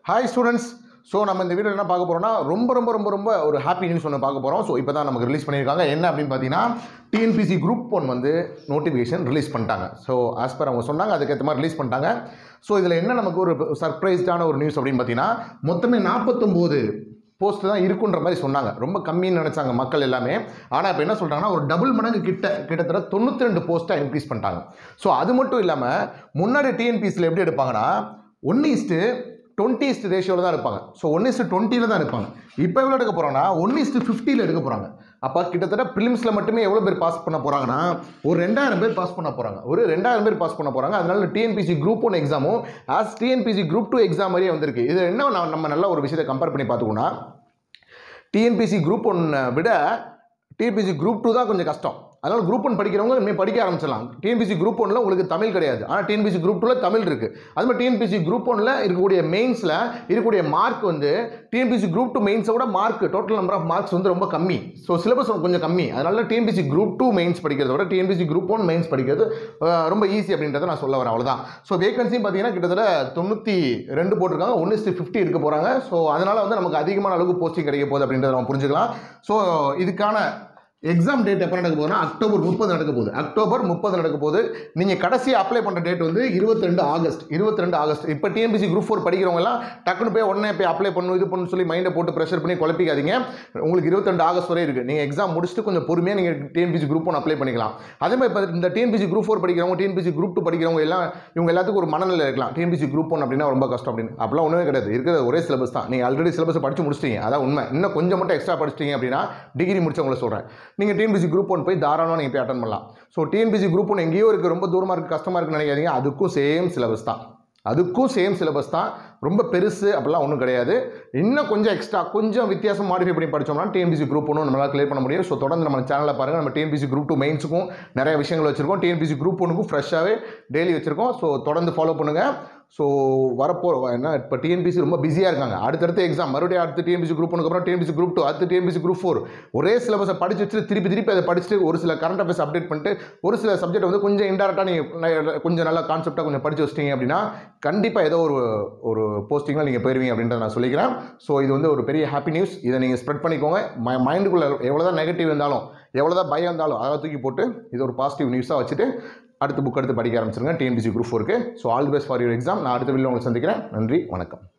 Hi students. So நம்ம இந்த video என்ன பார்க்க போகிறோம்னா ரொம்ப ஒரு ஹாப்பி நியூஸ் ஒன்று பார்க்க போகிறோம். ஸோ இப்போ தான் நமக்கு ரிலீஸ் பண்ணியிருக்காங்க. என்ன அப்படின்னு பார்த்தீங்கன்னா டிஎன்பிசி குரூப் 1 வந்து நோட்டிஃபிகேஷன் ரிலீஸ் பண்ணிட்டாங்க. ஸோ ஆஸ் பர் அவங்க சொன்னாங்க, அதுக்கேற்ற மாதிரி ரிலீஸ் பண்ணிட்டாங்க. ஸோ இதில் என்ன நமக்கு ஒரு சர்ப்ரைஸ்டான ஒரு நியூஸ் அப்படின்னு பார்த்தீங்கன்னா மொத்தமே 49 போஸ்ட் தான் இருக்குன்ற மாதிரி சொன்னாங்க. ரொம்ப கம்மின்னு நினச்சாங்க மக்கள் எல்லாமே. ஆனால் இப்போ என்ன சொல்கிறாங்கன்னா ஒரு டபுள் மடங்கு கிட்டத்தட்ட 92 போஸ்ட்டாக இன்க்ரீஸ் பண்ணிட்டாங்க. ஸோ அது மட்டும் இல்லாமல் முன்னாடி டிஎன்பிசியில் எப்படி எடுப்பாங்கன்னா 1:20 ரேஷியோவில் தான் இருப்பாங்க. ஸோ 1:20 தான் இருப்பாங்க. இப்போ எவ்வளோ எடுக்க போகிறாங்கன்னா 1:50 எடுக்க போகிறாங்க. அப்போ கிட்டத்தட்ட ப்ரிலிம்ஸில் மட்டுமே எவ்வளோ பேர் பாஸ் பண்ண போகிறாங்கன்னா ஒரு 2000 பேர் பாஸ் பண்ண போகிறாங்க. ஒரு 2000 பேர் பாஸ் பண்ண போகிறாங்க. அதனால டிஎன்பிசி குரூப் 1 எக்ஸாமும் டிஎன்பிசி குரூப் 2 எக்ஸாம் மாதிரியே வந்திருக்கு. இது என்ன நம்ம நல்ல ஒரு விஷயத்தை கம்பேர் பண்ணி பார்த்துக்கோன்னா டிஎன்பிசி குரூப் 1 விட டிஎன்பிசி குரூப் 2 தான் கொஞ்சம் கஷ்டம். அதனால் குரூப் 1 படிக்கிறவங்க இனிமேல் படிக்க ஆரம்பிச்சிடலாம். டிஎன்பிசி குரூப் 1ல் உங்களுக்கு தமிழ் கிடையாது, ஆனால் டிஎன்பிசி குரூப் 2ல் தமிழ் இருக்குது. அதுமாதிரி டிஎன்பிசி குரூப் 1ல் இருக்கக்கூடிய மெயின்ஸில் இருக்கக்கூடிய மார்க் வந்து டிஎன்பிசி குரூப் 2 மெயின்ஸை விட mark total number of marks வந்து ரொம்ப கம்மி. ஸோ சிலபஸ் கொஞ்சம் கம்மி. அதனால டிஎன்பிசி குரூப் 2 மெயின்ஸ் படிக்கிறத விட டிஎன்பிசி குரூப் 1 மெயின்ஸ் படிக்கிறது ரொம்ப ஈஸி அப்படின்றத நான் சொல்ல வரேன். அவ்வளோதான். ஸோ வேகன்சியும் பார்த்தீங்கன்னா கிட்டத்தட்ட 92 போட்டிருக்காங்க. 1:50 இருக்க போகிறாங்க. ஸோ அதனால் வந்து நமக்கு அதிகமான அளவுக்கு போஸ்டிங் கிடைக்க போகுது அப்படின்றத நம்ம புரிஞ்சுக்கலாம். ஸோ இதுக்கான எக்ஸாம் டேட் எப்போ நடக்க போகுதுன்னா அக்டோபர் 30 நடக்க போகுது. அக்டோபர் 30 நடக்க போகுது. நீங்கள் கடைசியாக அப்ளை பண்ணுற டேட் வந்து 22 ஆகஸ்ட். இப்போ டிஎன்பிசி குரூப் 4 படிக்கிறவங்கலாம் டக்குன்னு போய் உடனே போய் அப்ளை பண்ணணும் இது பண்ணு சொல்லி மைண்டை போட்டு ப்ரெஷர் பண்ணி குழப்பிக்காதீங்க. உங்களுக்கு 22 ஆகஸ்ட் வரை இருக்குது. நீங்கள் எக்ஸாம் முடிச்சுட்டு கொஞ்சம் பொறுமையாக நீங்கள் டிஎன்பிசி குரூப் 1 அப்ளை பண்ணிக்கலாம். அதே மாதிரி இப்போ இந்த டிஎன்பிசி குரூப் 4 படிக்கிறவங்க டிஎன்பிசி குரூப் 2 படிக்கிறவங்க எல்லாம் இவங்க எல்லாத்துக்கும் ஒரு மனநிலை இருக்கலாம். டிஎன்பிசி குரூப் 1 அப்படின்னா ரொம்ப கஷ்டம் அப்படின்னு. அப்பெல்லாம் ஒன்றுமே கிடையாது. இருக்கிற ஒரே சிலபஸ் தான். நீங்கள் ஆல்ரெடி சிலபஸ் படித்து முடிச்சிட்டீங்க. அதான் உண்மை. இன்னும் கொஞ்சம் மட்டும் எக்ஸ்ட்ரா படிச்சிட்டீங்க அப்படின்னா டிகிரி முடிச்சவங்களை சொல்கிறேன். நீங்கள் டிஎன்பிசி குரூப் 1 போய் தாராளமாக நீங்கள் போய் அட்டன் பண்ணலாம். ஸோ டிஎன்பிசி குரூப் 1 எங்கேயோ இருக்குது, ரொம்ப தூரமாக இருக்குது, கஷ்டமாக இருக்குன்னு நினைக்காதீங்க. அதுக்கும் சேம் சிலபஸ் தான். ரொம்ப பெருசு அப்படிலாம் ஒன்றும் கிடையாது. இன்னும் கொஞ்சம் எக்ஸ்ட்ரா கொஞ்சம் வித்தியாசம் மாடிஃபை பண்ணி படித்தோம்னா டிஎன்பிசி குரூப் 1 நம்மளால் கிளியர் பண்ண முடியும். ஸோ தொடர்ந்து நம்ம சேனலில் பாருங்கள். நம்ம டிஎன்பிசி குரூப் 2 மெயின்ஸுக்கும் நிறைய விஷயங்கள் வச்சுருக்கோம். டிஎன்பிசி குரூப் 1க்கும் ஃப்ரெஷ்ஷாகவே டெய்லி வச்சுருக்கோம். ஸோ தொடர்ந்து ஃபாலோ பண்ணுங்கள். ஸோ என்ன இப்போ டிஎன்பிசி ரொம்ப பிஸியாக இருக்காங்க. அடுத்தடுத்து எக்ஸாம் மறுபடியும் அடுத்து டிஎன்பிசி குரூப் 1 அப்புறம் டிஎன்பிசி குரூப் 2 அடுத்து டிஎன்பிசி குரூப் 4 ஒரே சிலபஸை படிச்சு வச்சுட்டு திருப்பி அதை படிச்சுட்டு ஒரு சில கரண்ட் அஃபேர்ஸ் அப்டேட் பண்ணிட்டு ஒரு சில சப்ஜெக்ட் வந்து கொஞ்சம் இன்டெரக்டாக நீங்கள் கொஞ்சம் நல்லா கான்செப்டாக கொஞ்சம் படித்து வச்சிட்டீங்க அப்படின்னா கண்டிப்பாக ஏதோ ஒரு போஸ்டிங்கில் நீங்கள் போயிருவீங்க அப்படின்றத நான் சொல்லிக்கிறேன். ஸோ இது வந்து ஒரு பெரிய ஹாப்பி நியூஸ். இதை நீங்கள் ஸ்ப்ரெட் பண்ணிக்கோங்க. மைண்டுக்குள்ளே எவ்வளோதான் நெகட்டிவ் இருந்தாலும் எவ்வளோதான் பயம் இருந்தாலும் அதை தூக்கி போட்டு இது ஒரு பாசிட்டிவ் நியூஸாக வச்சுட்டு அடுத்து புக் எடுத்து படிக்க ஆரம்பிச்சிருங்க டிஎன்பிசி குரூப் 4க்கு. So all the best for your exam. நான் அடுத்த வீடியோவில் உங்களை சந்திக்கிறேன். நன்றி, வணக்கம்.